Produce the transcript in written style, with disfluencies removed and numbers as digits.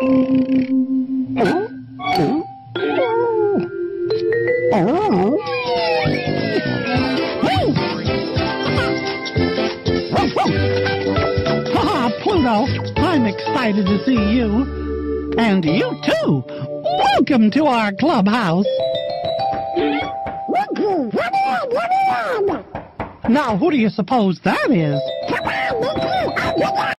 Pluto, I'm excited to see you. And you too. Welcome to our clubhouse. Now, who do you suppose that is?